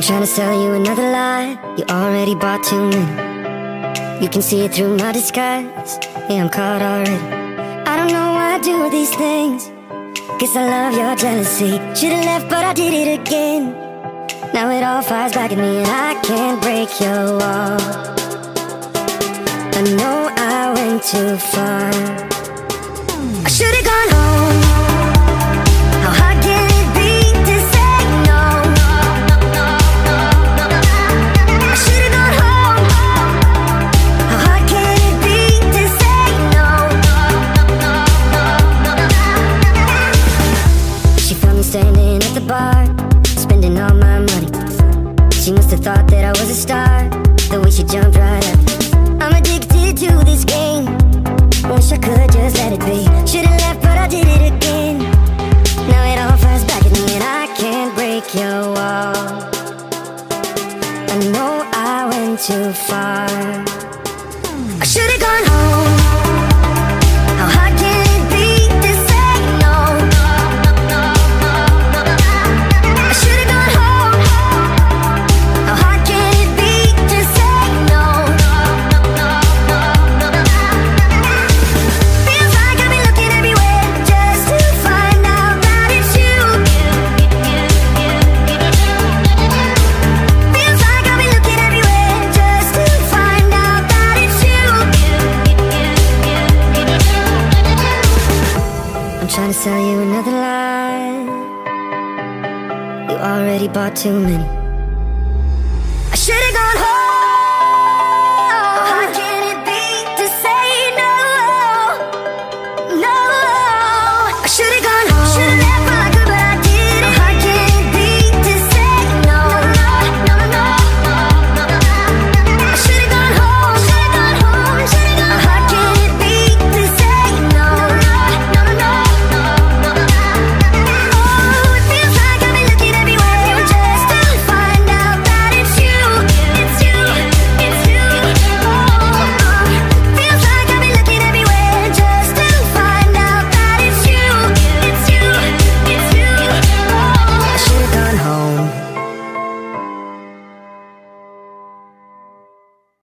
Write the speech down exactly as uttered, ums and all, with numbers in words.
trying to sell you another lie. You already bought too many. You can see it through my disguise. Yeah, I'm caught already. I don't know why I do these things. Guess I love your jealousy. Should've left but I did it again. Now it all fires back at me and I can't break your wall. I know I went too far. I should've gone home. How hard can it be to say no? I should've gone home. How hard can it be to say no? She found me standing at the bar, spending all my money. She must have thought that I was a star, the way she jumped right up. I'm addicted to this game. Wish I could just let it be. Should've left but I did it again. Now it all fires back at me and I can't break your wall. I know I went too far. I should've gone home. How hard can it be to say no? I should've gone home. How hard can it be to say no? Feels like I've been looking everywhere just to find out that it's you. Feels like I've been looking everywhere just to find out that it's you. I'm trying to sell you another lie. You already bought too many. I should've gone home.